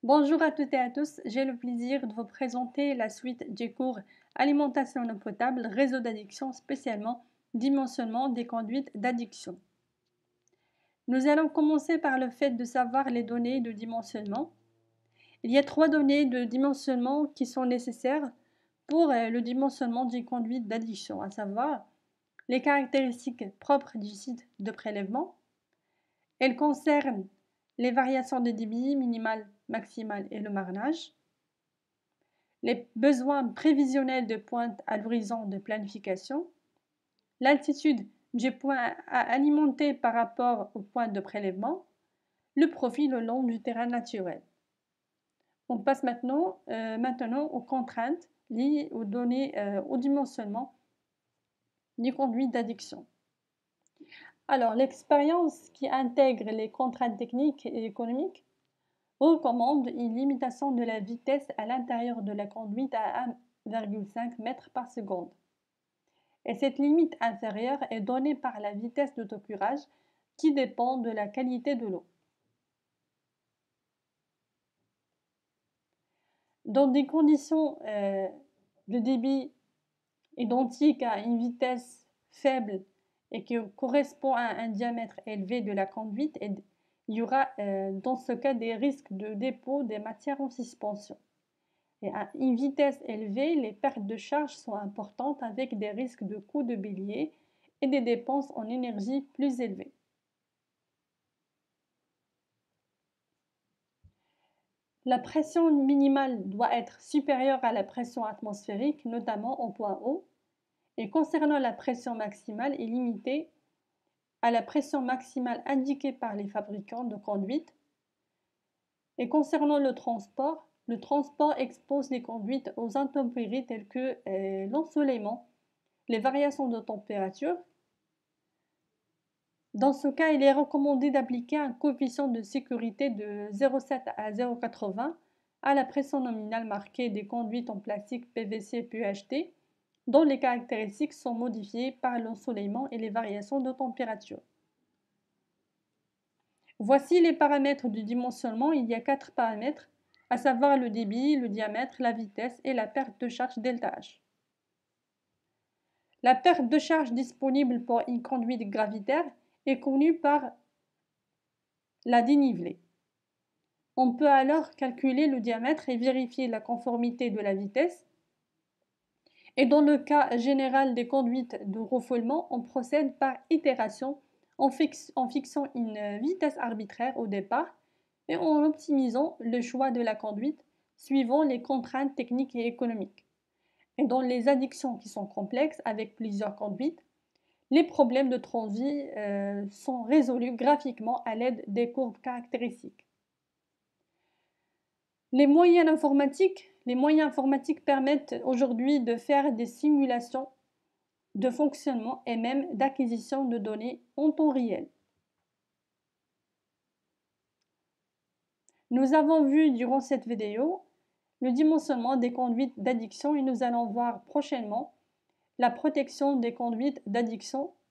Bonjour à toutes et à tous, j'ai le plaisir de vous présenter la suite des cours Alimentation en eau potable, réseau d'addiction, spécialement dimensionnement des conduites d'addiction. Nous allons commencer par le fait de savoir les données de dimensionnement. Il y a 3 données de dimensionnement qui sont nécessaires pour le dimensionnement des conduites d'addiction, à savoir les caractéristiques propres du site de prélèvement. Elles concernent les variations de débit minimal, maximal et le marnage, les besoins prévisionnels de pointe à l'horizon de planification, l'altitude du point à alimenter par rapport au point de prélèvement, le profil le long du terrain naturel. On passe maintenant aux contraintes liées aux données au dimensionnement du conduite d'addiction. Alors, l'expérience qui intègre les contraintes techniques et économiques recommande une limitation de la vitesse à l'intérieur de la conduite à 1,5 m par seconde. Et cette limite inférieure est donnée par la vitesse d'autocurage qui dépend de la qualité de l'eau. Dans des conditions de débit identiques à une vitesse faible et qui correspond à un diamètre élevé de la conduite, il y aura dans ce cas des risques de dépôt des matières en suspension. Et à une vitesse élevée, les pertes de charge sont importantes avec des risques de coups de bélier et des dépenses en énergie plus élevées. La pression minimale doit être supérieure à la pression atmosphérique, notamment en point haut, et concernant la pression maximale est limitée à la pression maximale indiquée par les fabricants de conduite. Et concernant le transport expose les conduites aux intempéries telles que l'ensoleillement, les variations de température. Dans ce cas, il est recommandé d'appliquer un coefficient de sécurité de 0,7 à 0,80 à la pression nominale marquée des conduites en plastique PVC PEHT, dont les caractéristiques sont modifiées par l'ensoleillement et les variations de température. Voici les paramètres du dimensionnement. Il y a 4 paramètres, à savoir le débit, le diamètre, la vitesse et la perte de charge ΔH. La perte de charge disponible pour une conduite gravitaire est connue par la dénivelée. On peut alors calculer le diamètre et vérifier la conformité de la vitesse. Et dans le cas général des conduites de refoulement, on procède par itération en fixant une vitesse arbitraire au départ et en optimisant le choix de la conduite suivant les contraintes techniques et économiques. Et dans les addictions qui sont complexes avec plusieurs conduites, les problèmes de transit sont résolus graphiquement à l'aide des courbes caractéristiques. Les moyens informatiques permettent aujourd'hui de faire des simulations de fonctionnement et même d'acquisition de données en temps réel. Nous avons vu durant cette vidéo le dimensionnement des conduites d'addiction et nous allons voir prochainement la protection des conduites d'addiction